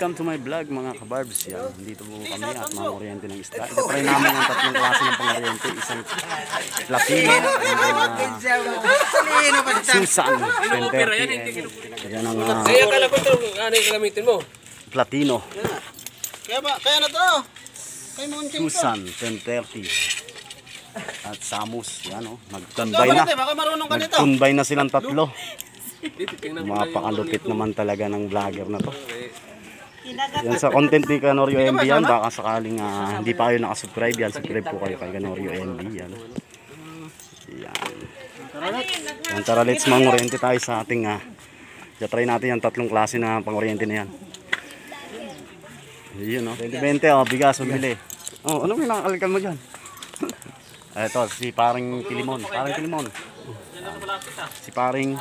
Welcome to my vlog mga kabarbs. Yan, dito po kami at mga kuryente ng isda. Ito try namin ang tatlong klase ng panguryente. Isang Platino, Susan, yan ang kaya kala ko ito, ano yung gamitin mo? Platino, Kaya na to. Kaya mo Susan, 1030. At Samus, yan o, nagtunbay na. Baka marunong ka nito. Nagtunbay na silang tatlo. Dito, tingnan mo na yung Mapakalupit naman talaga ng vlogger na to. Yan sa content ni Canorio MB yan. Baka sakaling hindi pa kayo nakasubscribe yan. Subscribe po kayo kay Canorio MB yan. Yan. Yan, tara let's mangoriente tayo sa ating try natin yung tatlong klase na pangoriente na yan. Yun o. 20-20 o. Bigas, mabili. Oh, ano may nakakalikan mo dyan? Ito, si paring Pilimon. Paring Pilimon. Si paring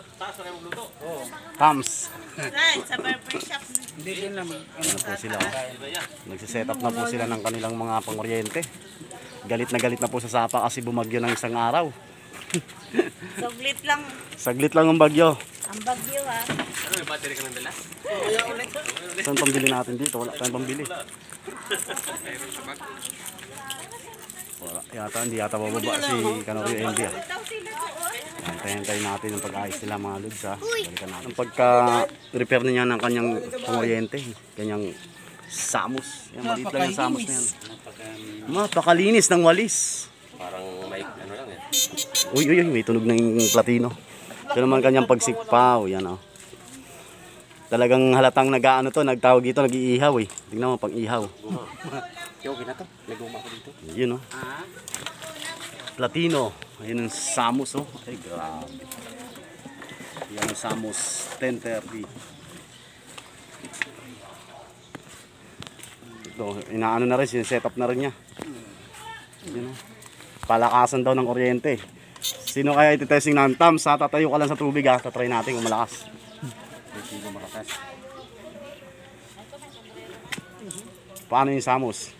Tams. Sa barbershop. Ano po sila? Nagsiset up na po sila ng kanilang mga pangoryente. Galit na po sa sapa kasi bumagyo ng isang araw. Saglit lang Saglit lang ang bagyo. ang bagyo ha. Ano, may battery ka ng dala? Saan pambili natin dito? Wala tayong pambili. Wala. Hindi yata bababa si Canorio MB. Antayin natin ang pag-ayos nila mga lods ha. Balikan natin. Ang pagka-repair niya ng kanyang pangoryente, kanyang Samus. Yan, maliit lang yung Samus na yan. Mapakalinis ng walis. Parang may ano lang yan. Uy, may tunog ng Platino. Ito naman kanyang pagsikpaw. Yan o. Talagang halatang nagtawag dito, nag-iihaw eh. Tingnan mo, pang ihaw. Okay na to, may guma ko dito. Yun o. Platino. Ayun ang Samus o. Ay, grabe. Yan ang Samus 1030. Ito, inaano na rin, sineset up na rin niya. Yun o. Palakasan daw ng kuryente. Sino kaya ititesting ng Tams ha? Tatayo ka lang sa tubig ha. Tatry natin kung malakas. Hindi ko malakas. Paano yung Samus?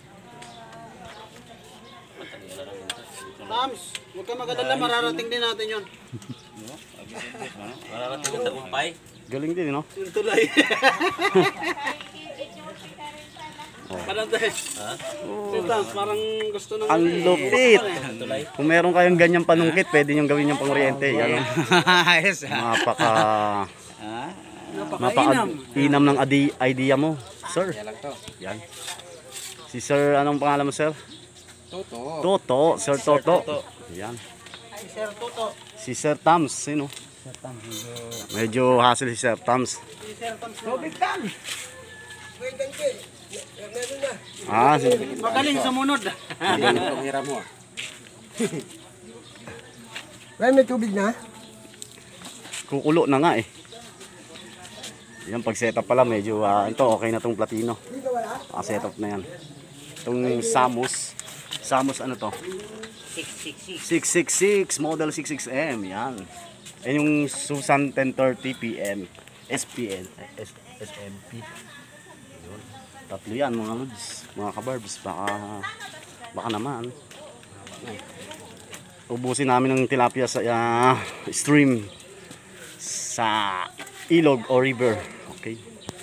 Tams, huwag ka magadala, mararating din natin yun. Mararating yung tagumpay. Galing din, no? Yung tulay. Parang dahil. Tams, parang gusto nang... Ang lupit! Kung meron kayong ganyang panungkit, pwede nyo gawin yung panguryente. Yan. Napaka-inam ng idea mo, sir. Yan. Si sir, anong pangalan mo, sir? Toto. Sir Toto. Yan. Sir Toto. Si Sir Tams, sino? Medyo hassle si Sir Tams. Sir Tams. Robin Tams. Magaling sa munod. Panghiram mo. May tubig na? Kukulo na nga eh. Yan, pag setup pala medyo ito okay na tong Platino. Setup na yan. Itong Samus ano to? 666 model 66M yan. Yan yung Susan 1030 PM SPN SMP. Yun. Tatlo yan mga lods, mga kabarbs. Baka naman ubusin namin ng tilapia sa stream sa ilog o river. Okay.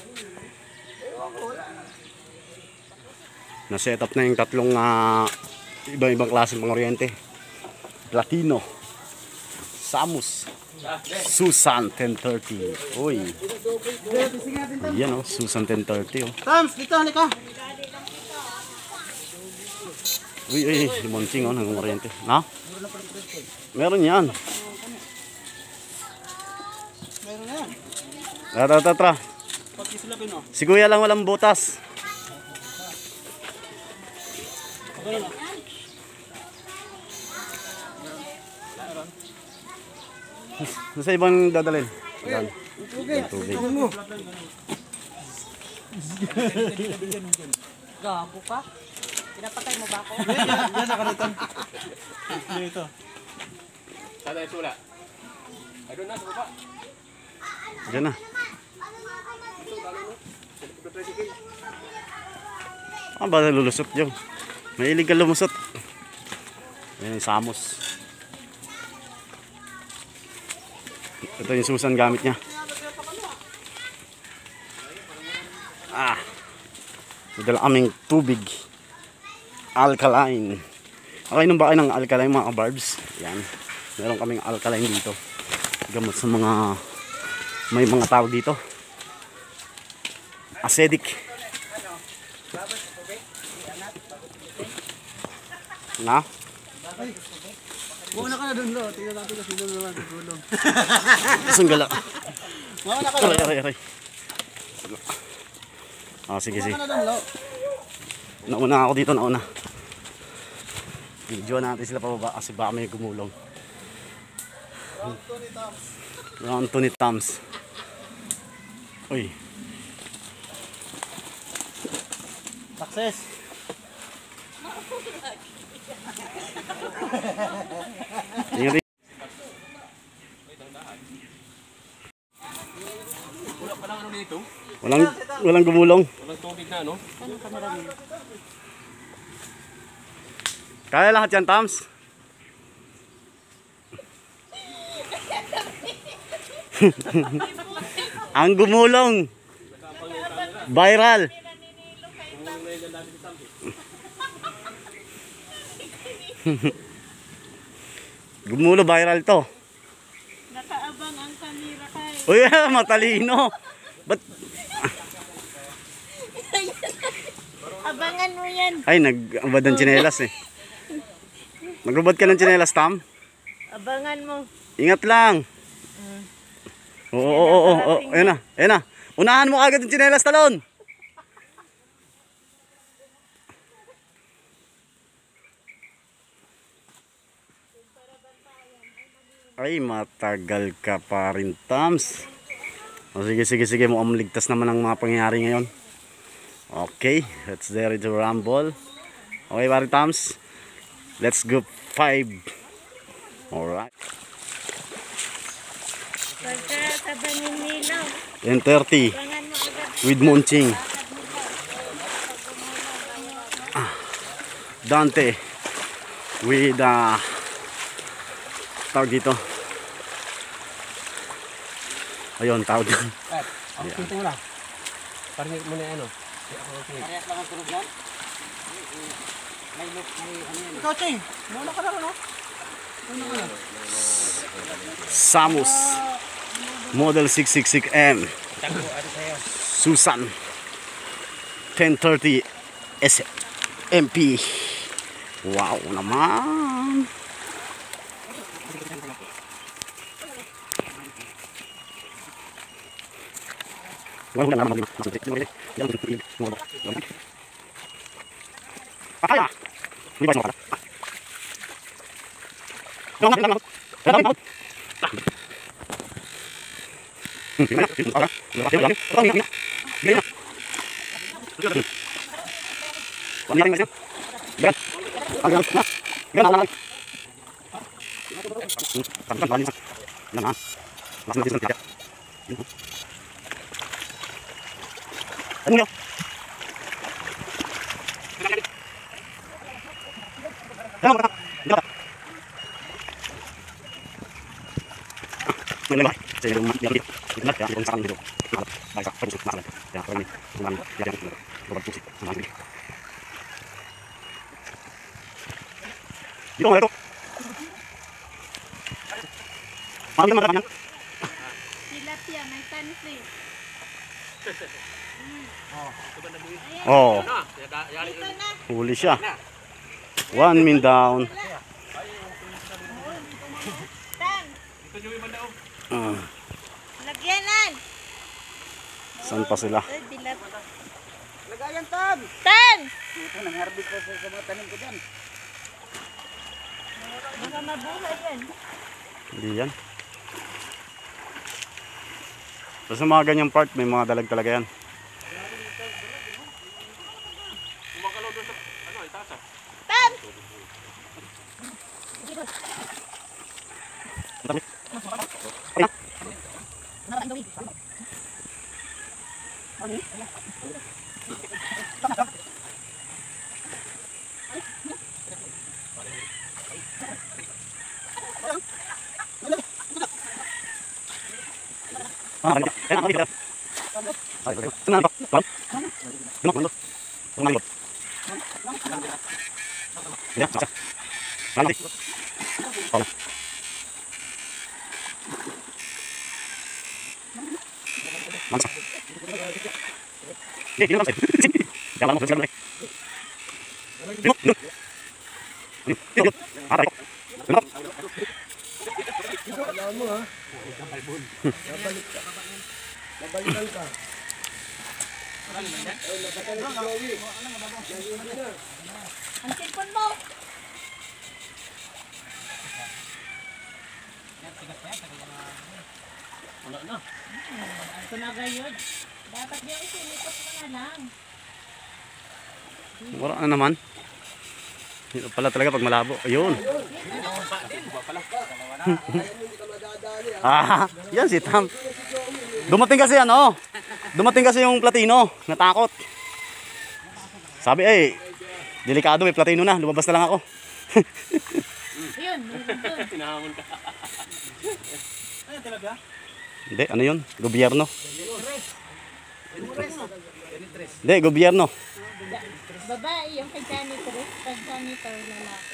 Na-set up na yung tatlong ibang klaseng pangoryente. Platino, Samus, Susan 1030. Uy. Yan o, Susan 1030 o. Tams, dito, halika. Uy, limonching o, ng kuryente. Na? Meron yan. Meron na yan. Tara. Pag-islapin o. Si kuya lang walang butas. Okay na. Sa ibang dadalhin. Yan. Tubig. Gago ka? Pinapatay mo ba ako? Yan sa kanitan. Dito. Sada yung sula. Ay doon na, sa baba. Diyan na. Ba lulusot yung? May ilig ka lumusot. Yan yung Samus. Ito yung Susan gamit niya. Ah. May dala kaming tubig. Alkaline. Okay nung ba kayo ng alkaline mga kabarbs? Yan. Meron kaming alkaline dito. Gamot sa mga may mga tawag dito. Acidic. Na? Muna ka na dun, lo. Tingnan natin kasi doon naman. Gulong. Sunggala. Muna ka na dun. Aray. Sige. Muna ka na dun, lo. Nauna ako dito, nauna. Video natin sila pababa kasi baka may gumulong. Round 2 ni Tams. Uy. Success. Ingat. Wala pa lang ano dito. Walang gumulong. Walang tubig na, no? Kaya lahat yan, Tams. Ang gumulong. Viral. Gumulo viral to. Nakaabang ang kamera kay. Uy, matalino. Ba't? Abangan mo yan. Ay, nag-ubad ng tsinelas eh. Nag-ubad ka ng tsinelas, Tam? Abangan mo. Ingat lang. Oo. Ayun na. Unahan mo agad ng tsinelas, talon. Ay, matagal ka pa rin, Tams. O, sige. Mukhang ligtas naman ang mga pangyayari ngayon. Okay, let's dare to rumble. Okay, pare Tams. Let's go 5. Alright. Pagka sa Baninilaw. 10:30 Abangan mo agad. with Monching. Dante with tawag dito. Ayun, tawag dito. Ako pinto mo lang. Parinig mo na ano. Parehas lang ang tunog yan. May look, may ano yan. Ikaw, Ching. Muna ka na, no? Samus Model 666M Susan 1030 SMP. Wow naman. Tilapia, may sunfish. Oh, Ito na. huli siya. 1 min down. Tan, Ah, lagyanan. saan pa sila? Ay, dilat. Lagayan, Tam. Tan! Ito, nang-harvest ko sa mga tanim ko dyan. Baka mabuhay yan. Hindi yan. So, sa mga ganyang part, may mga dalag talaga yan. Kumakalaw doon sa ano, itasa. Tan! Tumalibot. Yan, saksa. Ano? Oh. Mansa. Hindi naman sa'yo. Yan lang mo, sila mo. Dino, dino. Dino, atay ko. Dino. Nabalikan ka. Ang cellphone mo. Ito na gayon. Dapat niya isinipot mo na lang. Wala na naman. Dito pala talaga pag malabo. Ayun. Yan si Tam. Dumating kasi ano. Dumating kasi yung platino. Natakot. Sabi delikado may platino na. Lumabas na lang ako. Ayun, Tinahamon ka. Ano talaga? Hindi, ano yun? Gobyerno. Hindi, gobyerno. babae yung kay janitor, lalaki.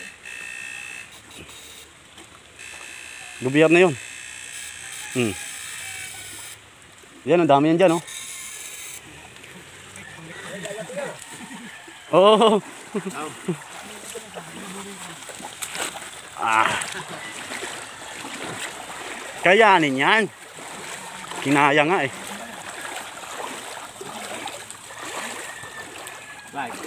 Gobyerno yun. Yan, ang dami yan dyan, oh. Oh. Kayanin yan. Kinaya nga eh. Bye.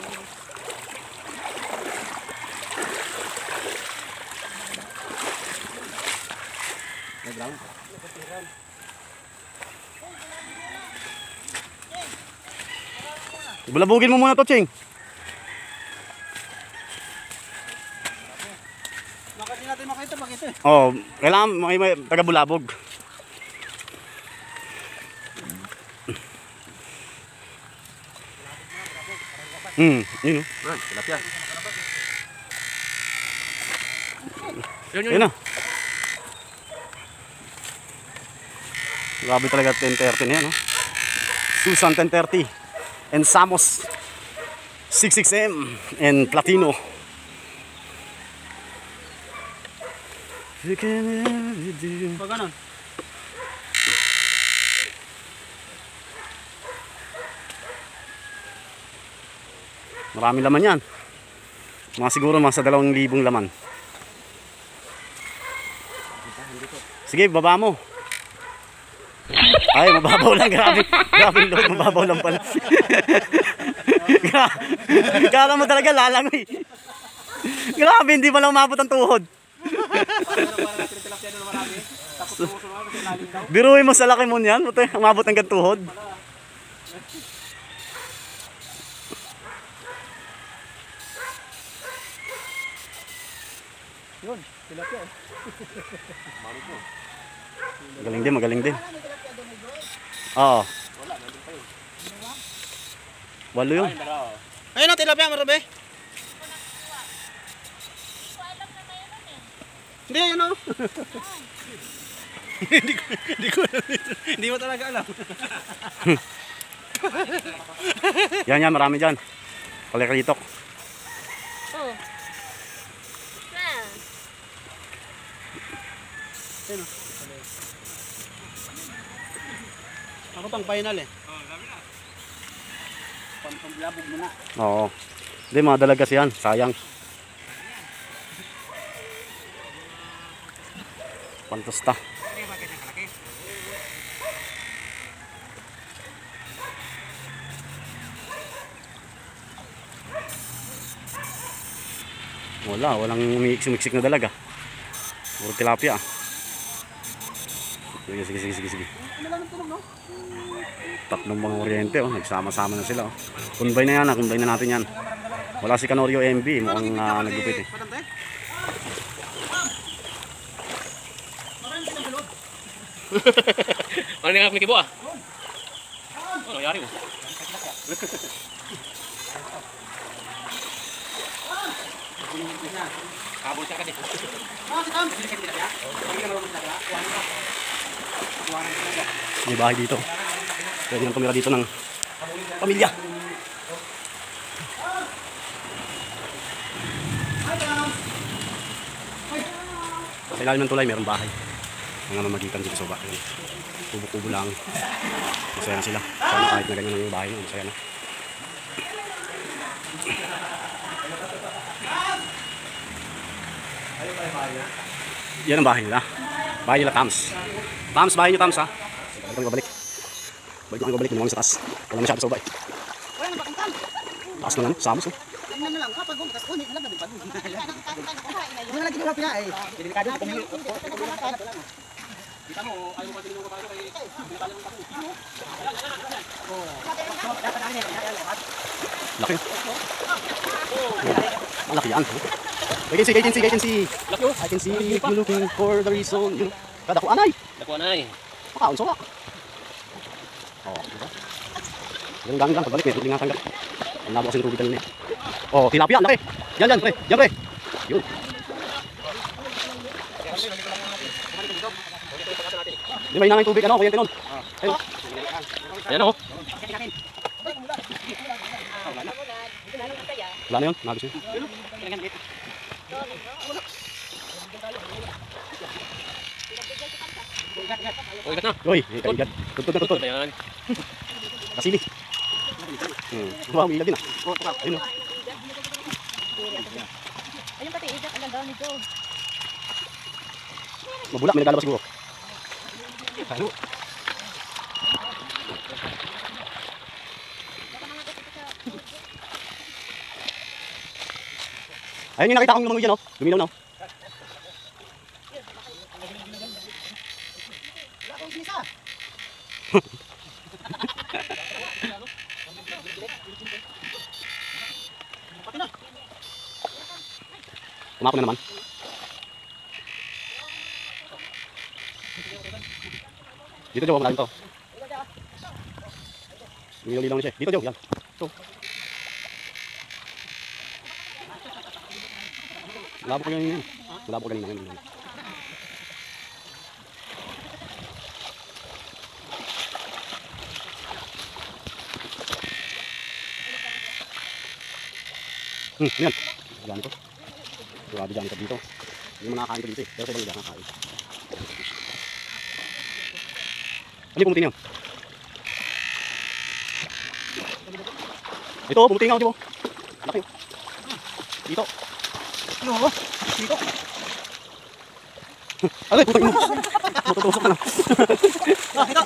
Bulabugin mo muna to, Ching. Makati natin makita pag ito eh. Oh, kailangan may taga-bulabog. Yun oh. Tilapia. Yun na. Grabe talaga 10:30 na yan, oh. Susan 10:30 and Samos 66M and Platino. Pag ganun. Marami laman yan. Mga siguro mga sa 2,000 laman. Sige, baba mo. Ay, mababaw lang. Grabe. Grabe yung load. Mababaw lang pala. Kala mo talaga lalangoy. Grabe, hindi pa lang umabot ang tuhod. Biruin mo sa laki mo niyan. Umabot hanggang tuhod. Yun, tilapia eh. Magaling din, magaling din. Oo. Walo yun. Ayun ang tilapia, Marabe. Hindi, yun o. Hindi mo talaga alam. Yan, marami dyan. Kalikalitok. Oh. Ayun o. Ako pang final eh. Pamblabog mo na. Oo. Hindi, mga dalaga siyan. Sayang. Pantusta. Walang umiiksik-miksik na dalaga. Puro tilapia. Sige. Tatlong mga kuryente, oh. Nagsama-sama na sila, oh. Kunbay na yan, kunbay na natin yan. Wala si Canorio MB, mukhang nagupit eh. Ano nga kumikibo ah? Ano nangyari mo? Kabul siya ka din. May bahay dito. Pwede nang tumira dito ng pamilya. Sa ilalim ng tulay, meron bahay. Mga mamagitan dito sa bahay. Kubo-kubo lang. Masaya na sila. Sana kahit na ganyan lang yung bahay nyo, masaya na. Yan ang bahay nila. Bahay nila, Tams. Tams, bahay nyo, Tams, ha? Balik kami babalik. Balik kami babalik. Minuwang sa taas. Wala masyado sa bahay. Wala nang pakinggan. Taas na lang, Samos, oh. Tingnan na lang kapag bukas ulit alam namin pag. Wala lagi nila pila eh. Delikado ko kami. Kita mo, ayaw mo kasi nung kapalo kay pinakalang ng tapo. Laki. Ang laki yan. I can see. Laki oh. I can see you looking for the reason. You know. Kada ko anay. Nakuha na eh. Makaon sa wak. Oh, diba? Ganggang lang. Pagbalik, may tubig nga tanggap. Ang labo kasi ng tubig kanina. Oh, tilapia. Laki. Yan, pre. Yan, pre. Yun. Di ba hinangin tubig, ano? Kuya Tinon. Ayun. Ayan oh. Wala na yun. Nagos yun. Oh, ikat na. Uy, kaigat. Tutod. Ayan. Kasili. Wow, ilag din ah. Ayun oh. Ayun pati, idak, ang ganda nito. Mabula, may naglalabas siguro. Ano? Ayun yung nakita kong lumangoy dyan, oh. Lumilaw na, oh. Kumako na naman. Dito, Joe, malalim to. Lumilaw-lilaw na siya. Dito, Joe, yan. Ito. Malabo ko ganyan. Malabo ko ganyan. Yan. Dami ko. Grabe dami ka dito. Hindi mo nakakain ko dito eh. Pero sa ibang lugar nakakain. Ano pumuti niyo? Ito, pumuti nga, di mo. Laki oh. Dito. Ano? Dito. Aray, putang mo. Matutusok ka na. Ito.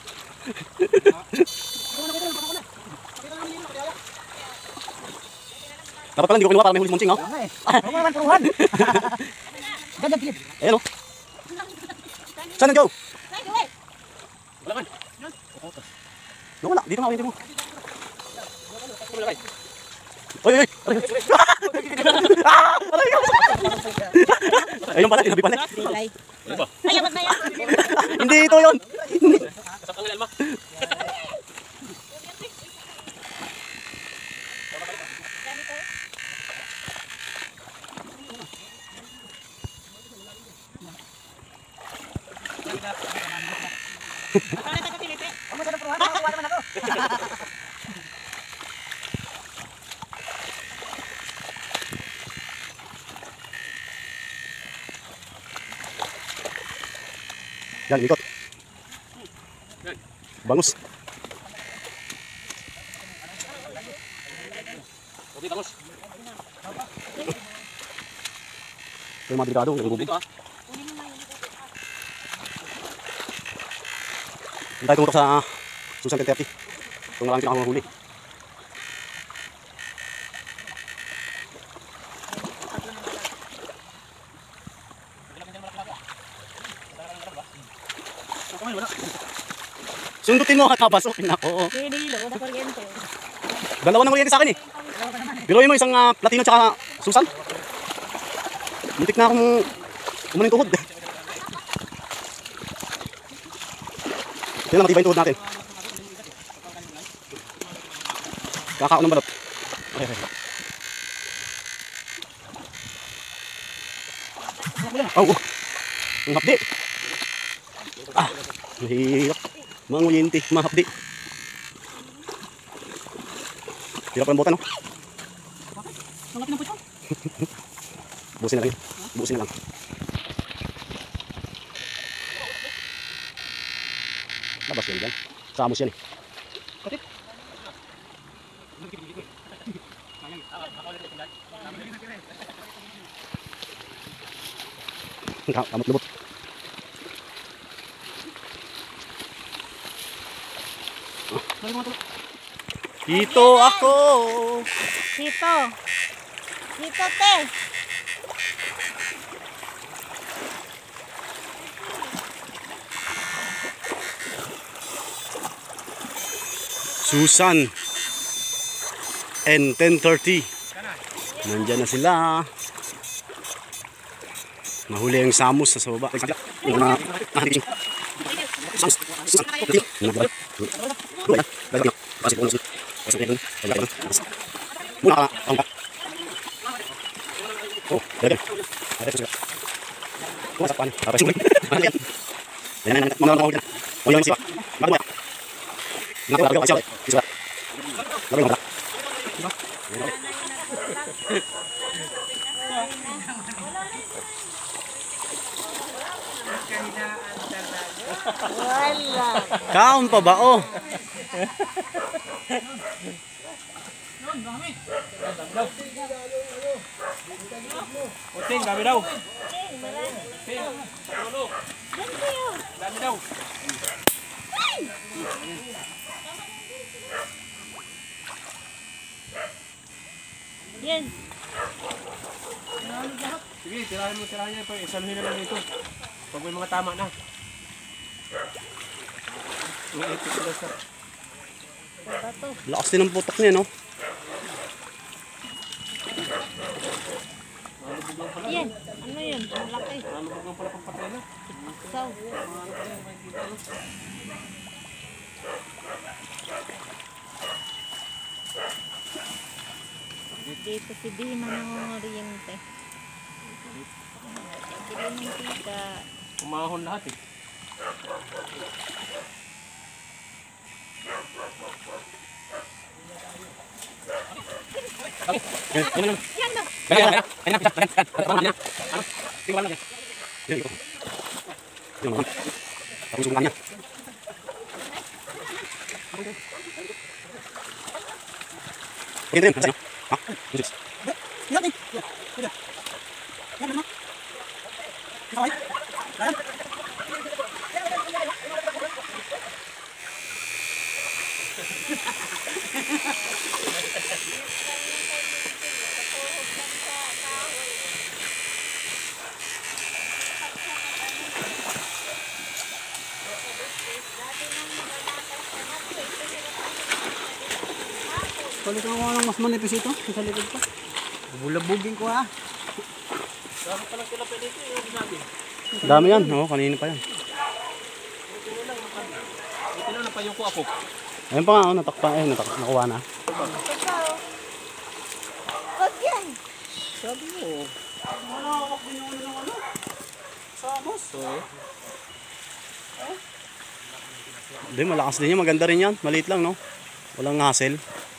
Dapat pala hindi ko kinuha para may huli munching, oh. Ano naman turuhan? Ganda Philip. Ayan, oh. Saan ang Joe? Wala kan. Wala, dito nga ako mo. Oy! Aray! Ayun pala, tinabi pala. Ano ba? Ay, abot na yan. Hindi ito yun. Sa pangalan mo. Ano ka na turuhan? Makakuha naman ako. Yan, ikot. Bangus. Okay, tangos. Ito yung mga delikado, yung bubo. Dito ah. Hindi tayo tumutok sa Susan 1030. Ito nga lang pinakamahuli. Sundutin mo at napasukin ako. Hinihilo, na kuryente. Dalawa na kuryente sa akin eh. Biruin mo isang platino tsaka Susan. Muntik na akong umunin tuhod. Yan na, matibay yung tuhod natin. Kakao ng balot. Okay. Oh, ang hapdi. Mahirap. Mga nguyente, mahapdi. Hirap ang bota, no? Ang laki ng puso. Busin na lang. Busin na lang. Labas yan dyan. Samos yan eh. Kamot lubot. Dito ako. Dito. Dito, te. Susan. And 10:30. Nandyan na sila. Mahuli ang samos sa baba. Wala. Kaon pa ba oh? Uting, dami daw. Dami daw. Yan. Sige, tirahin niya. Isaluhin na lang dito. Pag may mga tama na. Bato. Lakas din ang putok niya no? Yan. Ano yun? Ang laki. Malubog lang pala pagpatay na. So. Dito si Bima ng Oriente. Dito ng tita. Umahon lahat eh. Yan na. Balik ako ng mas manipis ito. Sa likod pa. Bulabugin ko ha. Dami yan, no? Kanina pa yan. Ito na napayong ko ako. Ayun pa nga, oh, natakpa, nakuha na. Wag yan. Sabi mo. Samos. Hindi, malakas din yan. Maganda rin yan. Maliit lang, no? Walang hassle.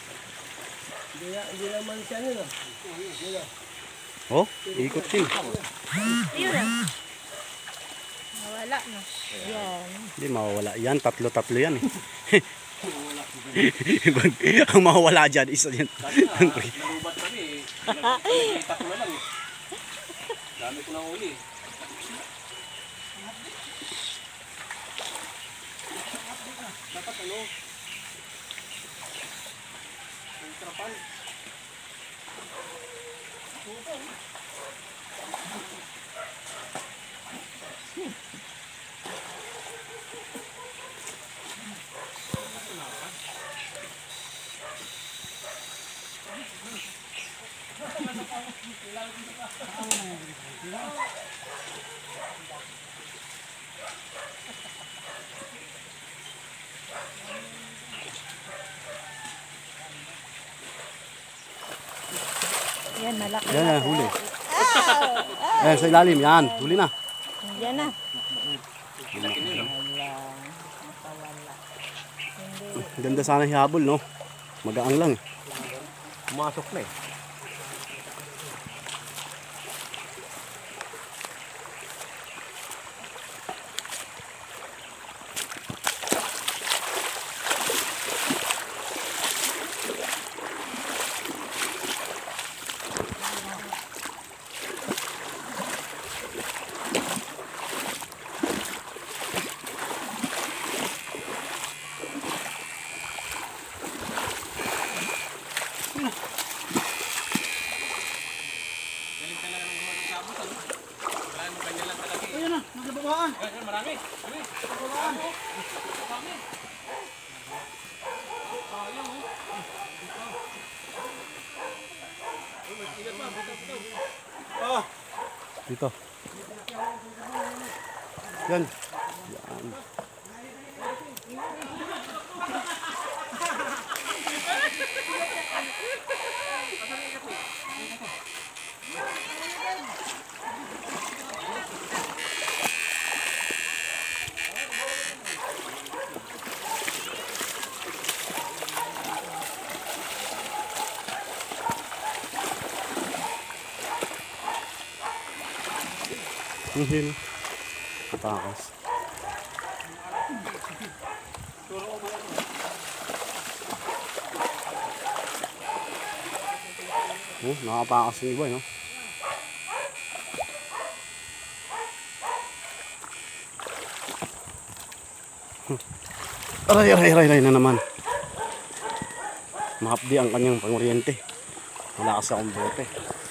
Hindi naman siya nila. Oh, ikot din. Yun na. Nawala na. Yan. Hindi, mawawala. Yan, tatlo yan eh. Ang mawawala dyan, isa yan. Nalubat kami eh. Nakita ko na lang eh. Dami ko nang uli eh. Dapat ano? Ang trapan. Yan, malaki. Yan, huli. Yan, sa ilalim. Yan, huli na. Yan na. Ganda sana hihabol, no? Magaang lang. Pumasok na eh. Tumaan. Yan, marami. Marami. Marami. Sayang oh. Oh. Dito. Yan. Yan. Hindi. Takas. Oh, nakapakas yung iba, no? Aray na naman. Mahapdi ang kanyang panguryente. Malakas akong bote.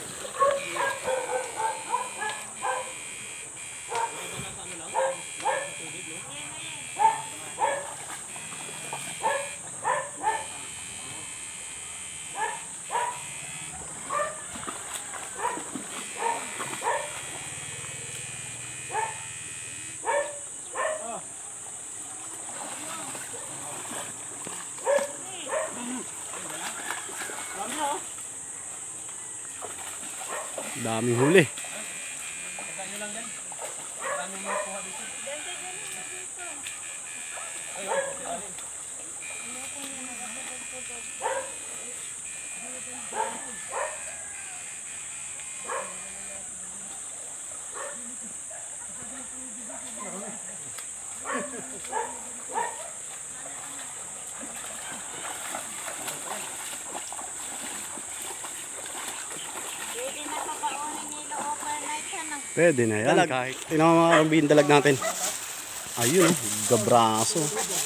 Daming huli. Pwede na yan. Kahit tingnan mo mga kabin dalag natin. Ayun, gabraso.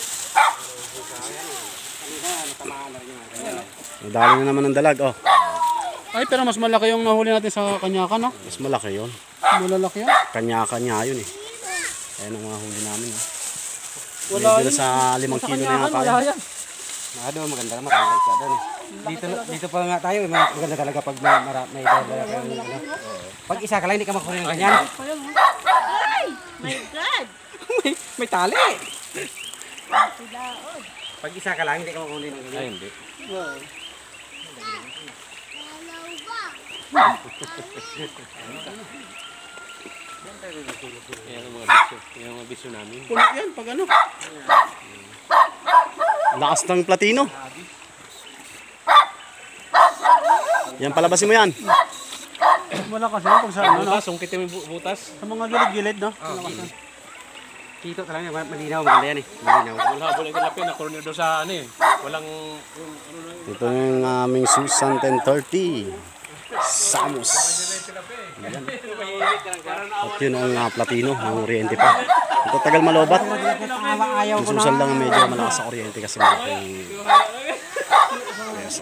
Nadali na naman ang dalag, oh. Ay, pero mas malaki yung nahuli natin sa Kanyakan, no? Mas malaki yun. Malalaki yan. Kanya-kanya yun eh. Ayan ang mga huli namin, oh. Wala Medyo yun. sa 5 Sa kilo na Kanyakan, yata. wala yan. Ano, maganda naman. Maganda isda doon eh. Dito pa nga tayo. Maganda talaga pag may dala kayo. Ano. Pag isa ka lang, hindi ka makuha ng ganyan. Ay! My God! May tali. Pag isa ka lang, hindi ka makuha ng ganyan. Ay, hindi. Yan ang mga bisyo. Yan ang mga bisyo namin. Puno yan, pag ano. Lakas ng platino. Yan, palabasin mo yan. Malakas yan pag sa ano, no? Butas, sungkitin mo yung butas. Sa mga gilid-gilid, no? Malakas yan. Dito talaga, malinaw. Maganda yan eh. Malinaw. Wala habol yung tilapia na corner doon sa ano eh. Walang Ito yung aming Susan 1030. Samos. Yan. At yun ang platino, ang oriente pa. Ito tagal malobat. Ayaw Yung ko na. Susan lang ang medyo malakas sa oriente kasi malaking pesa.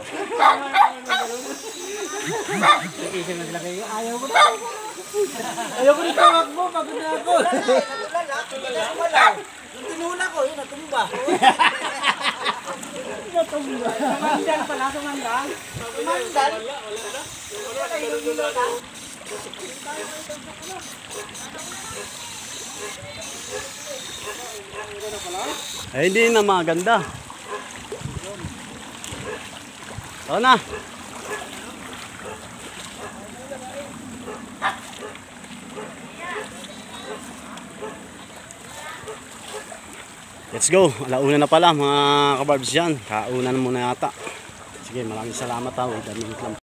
Isip na sila kayo. Ayaw ko na. Ayaw ko na tawag mo, pagod na ako. Yung tinula ko, yun, natumba. Sumandal pala, sumandal. Sumandal? Eh, hindi na maganda. Tara na. Let's go. Alauna na pala mga kabarbs dyan. Kaunan muna yata. Sige, maraming salamat ha. Wait a minute lang.